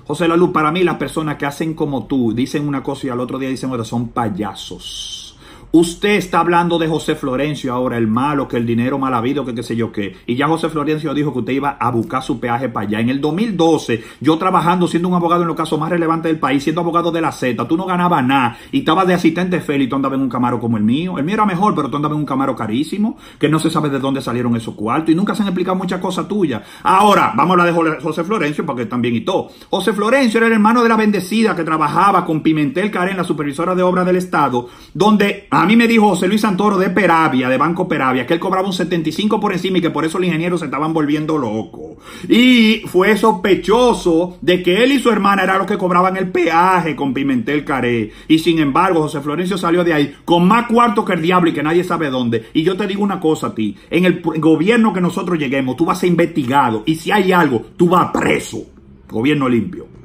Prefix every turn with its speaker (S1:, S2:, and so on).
S1: José La Luz, para mí las personas que hacen como tú, dicen una cosa y al otro día dicen otra, son payasos. Usted está hablando de José Florencio ahora, el malo, que el dinero mal habido, que qué sé yo qué. Y ya José Florencio dijo que usted iba a buscar su peaje para allá. En el 2012, yo trabajando, siendo un abogado en los casos más relevantes del país, siendo abogado de la Z, tú no ganabas nada y estabas de asistente Félix y tú andabas en un Camaro como el mío. El mío era mejor, pero tú andabas en un Camaro carísimo, que no se sabe de dónde salieron esos cuartos y nunca se han explicado muchas cosas tuyas. Ahora, vamos a hablar de José Florencio, porque también y todo. José Florencio era el hermano de la bendecida que trabajaba con Pimentel Carén, la supervisora de obras del Estado, donde a mí me dijo José Luis Santoro de Peravia, de Banco Peravia, que él cobraba un 75 por encima y que por eso los ingenieros se estaban volviendo locos. Y fue sospechoso de que él y su hermana eran los que cobraban el peaje con Pimentel Caré. Y sin embargo, José Florencio salió de ahí con más cuarto que el diablo y que nadie sabe dónde. Y yo te digo una cosa a ti, en el gobierno que nosotros lleguemos, tú vas a ser investigado y si hay algo, tú vas preso. Gobierno limpio.